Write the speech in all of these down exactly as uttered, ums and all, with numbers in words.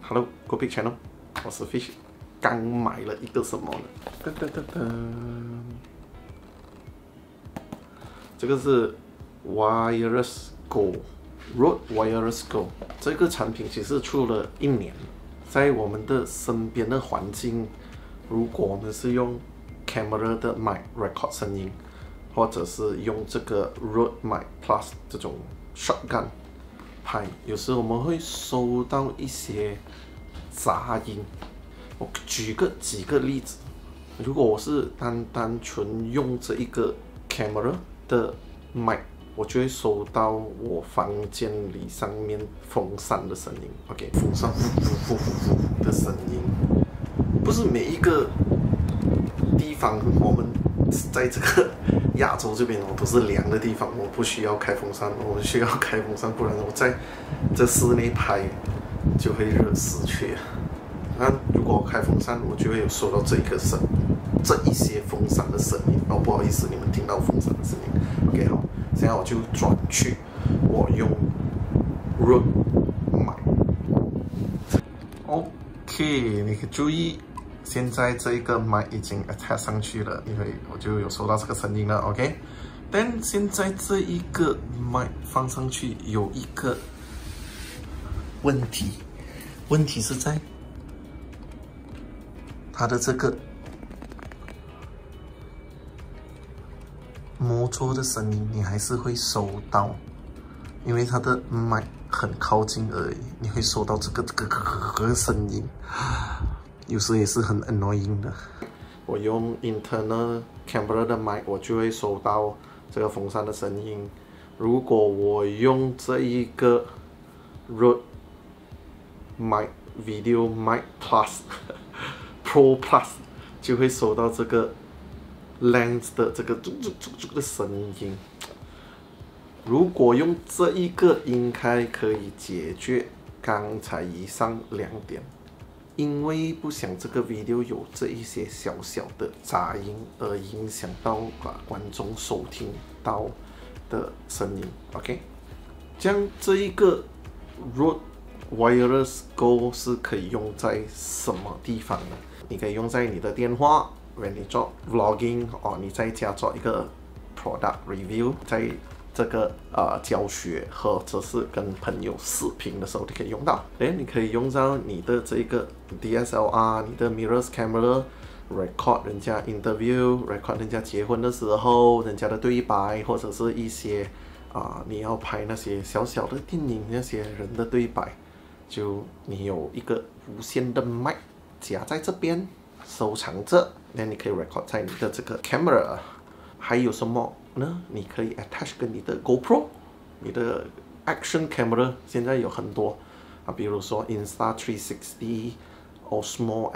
Hello， Go Big Channel， 我是 Fish， 刚买了一个什么呢？噔噔噔噔，这个是 Wireless Go Rode Wireless Go 这个产品其实出了一年，在我们的身边的环境，如果我们是用 camera 的 mic record 声音，或者是用这个 Rode Mic Plus 这种 shotgun 拍，有时我们会收到一些杂音。我举个几个例子，如果我是单单纯用这一个 camera 的 mic， 我就会收到我房间里上面风扇的声音 ，OK， 风扇呼呼呼呼呼的声音。不是每一个地方，我们在这个亚洲这边哦，都是凉的地方，我不需要开风扇，我需要开风扇，不然我在这室内拍就会热死去。那如果我开风扇，我就会有收到这一个声，这一些风扇的声音。哦，不好意思，你们听到风扇的声音。OK， 好，现在我就转去我用 Rode Mic。OK， 你可以注意。现在这个麦已经 attach 上去了，因为我就有收到这个声音了 ，OK。但现在这一个麦放上去有一个问题，问题是在它的这个摩托的声音，你还是会收到，因为它的麦很靠近而已，你会收到这个这个这个这个声音。有时也是很 annoying 的。我用 internal camera 的 mic， 我就会收到这个风扇的声音。如果我用这一个 Rode Mic Video Mic Plus Pro Plus， 就会收到这个 lens 的这个啾啾啾啾的声音。如果用这一个，应该可以解决刚才以上两点。因为不想这个 video 有这一些小小的杂音，而影响到啊观众收听到的声音 ，OK？ 这样这一个 Rode Wireless Go 是可以用在什么地方呢？你可以用在你的电话，when 你做 vlogging， 哦，你在家做一个 product review， 在这个呃教学或者是跟朋友视频的时候，你可以用到。哎，你可以用到你的这个 D S L R， 你的 mirrorless camera record 人家 interview，record 人家结婚的时候，人家的对白，或者是一些啊、呃、你要拍那些小小的电影那些人的对白，就你有一个无线的麦夹在这边收藏着，那你可以 record 在你的这个 camera。还有什么呢？你可以 attach 跟你的 GoPro， 你的 Action Camera 现在有很多啊，比如说 Insta 三百六十、Osmo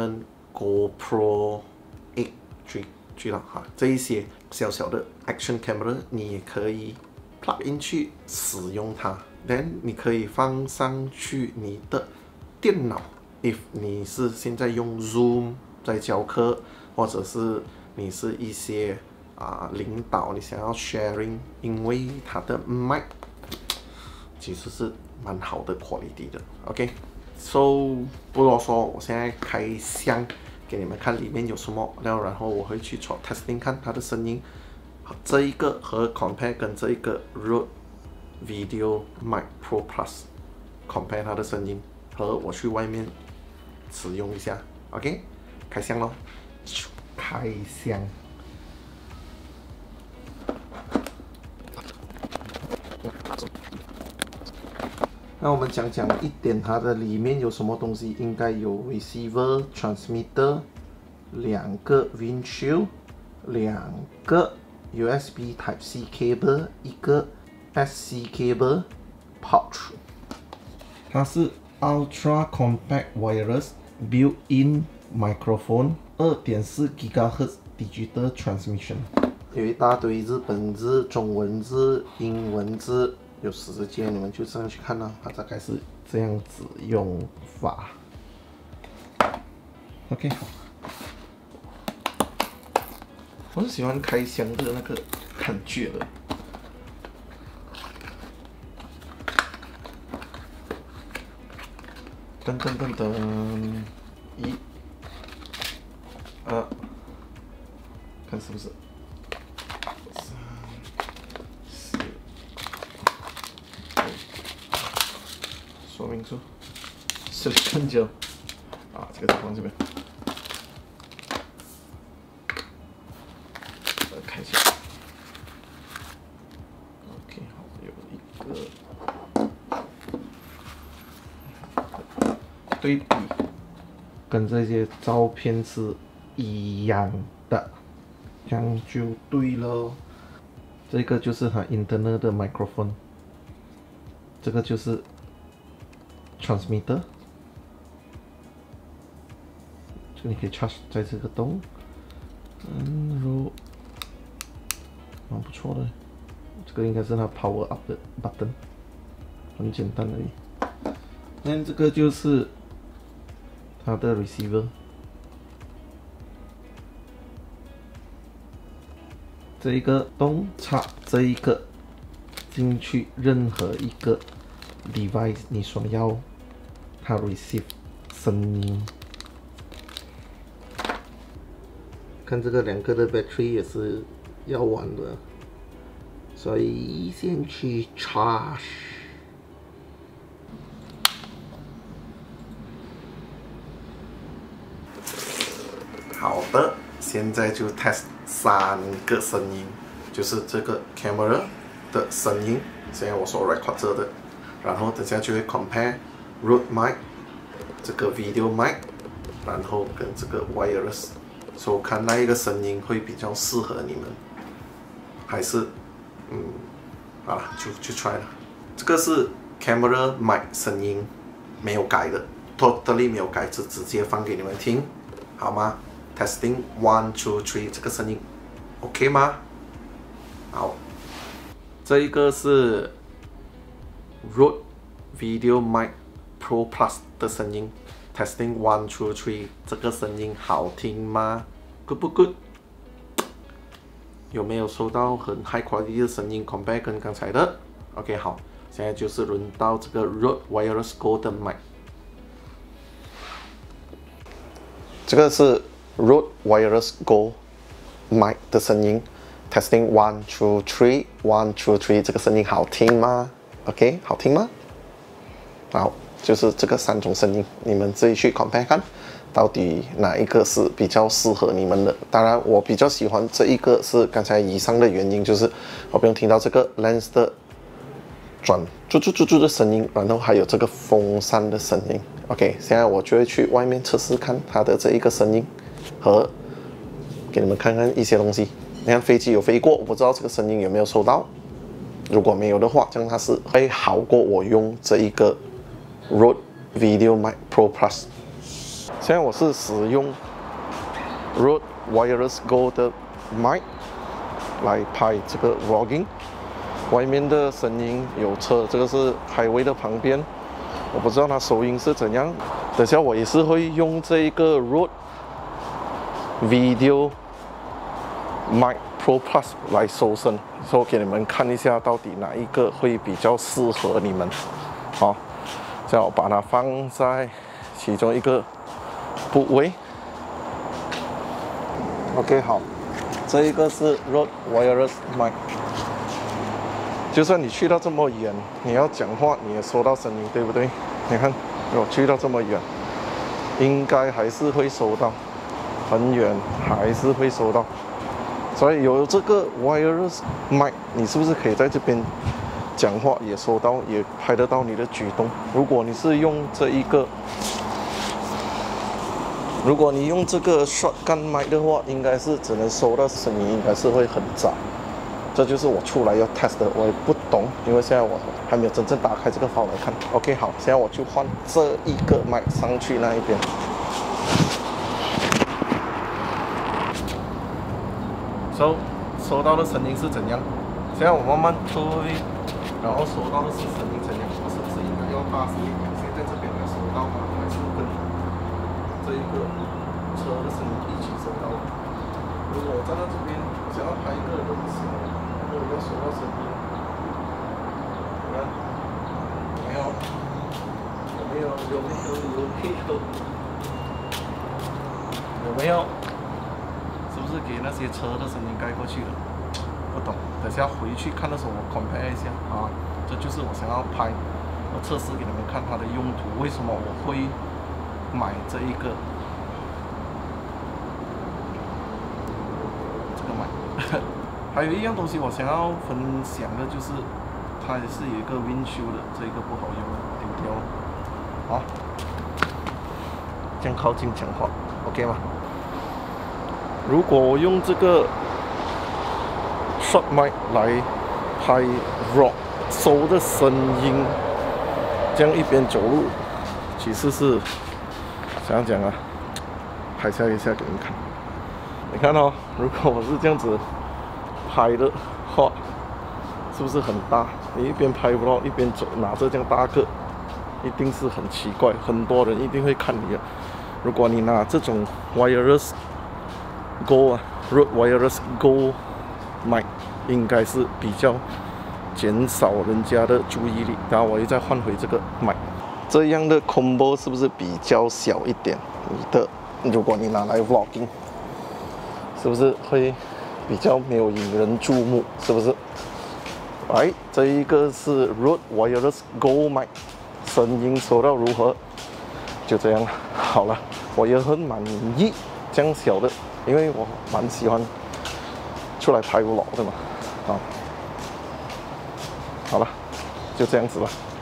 Action、GoPro 八去了哈，这一些小小的 Action Camera 你也可以 plug 进去使用它。Then 你可以放上去你的电脑 ，if 你是现在用 Zoom 在教课，或者是你是一些啊，领导，你想要 sharing， 因为它的 mic 其实是蛮好的 quality 的 ，OK。So 不啰嗦，我现在开箱给你们看里面有什么，然后然后我会去做 testing 看它的声音，这一个和 compare 跟这一个 Rode Video Mic Pro Plus compare 它的声音，和我去外面使用一下 ，OK。开箱咯，开箱。那我们讲讲一点它的里面有什么东西，应该有 receiver、transmitter， 两个 windshield， 两个 U S B Type C cable， 一个 S C cable pouch。它是 Ultra Compact Wireless Built-in Microphone， 二点四 gigahertz Digital Transmission。有一大堆日本字、中文字、英文字。有时间你们就上去看啦，它大概是这样子用法。OK， 好。我是喜欢开箱的那个感觉的。 噔噔噔噔，一、二，看是不是？三、四、五，说明书，是很久啊，这个放这边，呃，开一下。OK， 好，有一个。 对比跟这些照片是一样的，这样就对了。这个就是它 internal 的 microphone， 这个就是 transmitter， 这个你可以 charge 在这个洞，嗯，然后蛮不错的。这个应该是它 power up 的 button， 很简单而已。那这个就是它的 receiver， 这一个洞插这一个进去任何一个 device 你所要它 receive 声音。看这个两个的 battery 也是要完的，所以先去 charge。 好的，现在就 test 三个声音，就是这个 camera 的声音，现在我所 record 着的，然后等下就会 compare Rode mic 这个 video mic， 然后跟这个 wireless， 所以我看那一个声音会比较适合你们，还是嗯，好了，就就 try 了。这个是 camera mic 声音，没有改的 ，totally 没有改，就直接放给你们听，好吗？ Testing one two three， 这个声音 OK 吗？好，这一个是 Rode Video Mic Pro Plus 的声音。Testing one two three， 这个声音好听吗 ？Good 不 good？ 有没有收到很 high quality 的声音 ？compare 跟刚才的 ？OK， 好，现在就是轮到这个 Rode Wireless Go 的 mic。这个是 Rode Wireless Go mic 的声音 ，Testing one two three one two three， 这个声音好听吗 ？OK， 好听吗？好，就是这个三种声音，你们自己去 compare 看，到底哪一个是比较适合你们的？当然，我比较喜欢这一个，是刚才以上的原因，就是我不用听到这个 lens 的转啾啾啾啾的声音，然后还有这个风扇的声音。OK， 现在我就会去外面测试看它的这一个声音。 和给你们看看一些东西，你看飞机有飞过，我不知道这个声音有没有收到。如果没有的话，这样它是会好过我用这一个 Rode Video Mic Pro Plus。现在我是使用 Rode Wireless Go 的 mic 来拍这个 vlogging。外面的声音有车，这个是 highway 的旁边，我不知道它收音是怎样。等下我也是会用这一个 Rode Video Mic Pro Plus 来收声，所以给你们看一下到底哪一个会比较适合你们。好，这样我把它放在其中一个部位。OK， 好，这一个是 Rode Wireless Mic。就算你去到这么远，你要讲话你也收到声音，对不对？你看，我去到这么远，应该还是会收到。 很远还是会收到，所以有这个 wireless mic， 你是不是可以在这边讲话也收到，也拍得到你的举动？如果你是用这一个，如果你用这个 shotgun mic 的话，应该是只能收到声音，应该是会很杂。这就是我出来要 test 的，我也不懂，因为现在我还没有真正打开这个 file 来看。OK， 好，现在我就换这一个 mic 上去那一边。 收、so, 收到的声音是怎样？现在我慢慢推，然后收到的是声音怎样？我是不是应该要大声一点？现在这边没收到吗？还是跟这一个车的声音一起收到？如果我站在这边，我想要拍一个人的时候，然后要收到声音，你看有没有？有没有？有有没有？有没有？有没有？是不是给那些车的声音盖过去了？不懂，等下回去看的时候我 compare 一下啊。这就是我想要拍，我测试给你们看它的用途，为什么我会买这一个。 还有一样东西我想要分享的就是，它也是有一个 windshield 的，这个不好用，丢掉了。好，这样靠近讲话 ，OK 吗？如果我用这个 shot mic 来拍 rock 收的声音，这样一边走路，其实是怎样讲啊？拍下一下给你们看。你看哦，如果我是这样子。 拍的话，是不是很大？你一边拍 vlog 一边走，拿着这样大个，一定是很奇怪，很多人一定会看你的。如果你拿这种 wireless Go 啊 ，Rode Wireless Go mic， 应该是比较减少人家的注意力。然后我又再换回这个 mic， 这样的 combo 是不是比较小一点？你的，如果你拿来 vlogging， 是不是会？ 比较没有引人注目，是不是？哎，这一个是 Rode Wireless Go mic， 声音收到如何？就这样了。好了，我也很满意这样小的，因为我蛮喜欢出来拍vlog的嘛。啊，好了，就这样子吧。